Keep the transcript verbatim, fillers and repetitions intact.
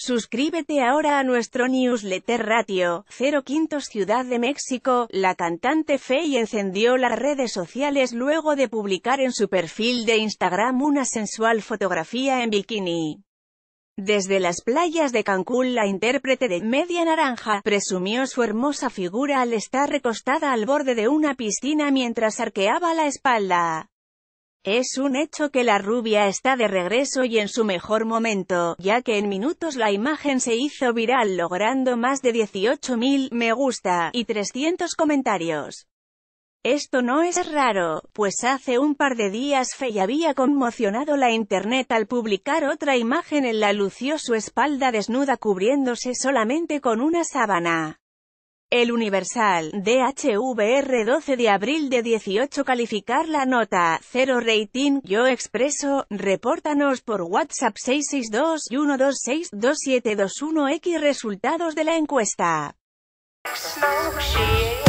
Suscríbete ahora a nuestro newsletter Ratio cero Quintos Ciudad de México. La cantante Feid encendió las redes sociales luego de publicar en su perfil de Instagram una sensual fotografía en bikini. Desde las playas de Cancún, la intérprete de Media Naranja presumió su hermosa figura al estar recostada al borde de una piscina mientras arqueaba la espalda. Es un hecho que la rubia está de regreso y en su mejor momento, ya que en minutos la imagen se hizo viral logrando más de dieciocho mil me gusta y trescientos comentarios. Esto no es raro, pues hace un par de días Feid había conmocionado la internet al publicar otra imagen en la que lució su espalda desnuda cubriéndose solamente con una sábana. El Universal, D H V R doce de abril de dieciocho calificar la nota, cero rating, Yo Expreso, repórtanos por WhatsApp seis seis dos, uno dos seis, dos siete dos uno X resultados de la encuesta.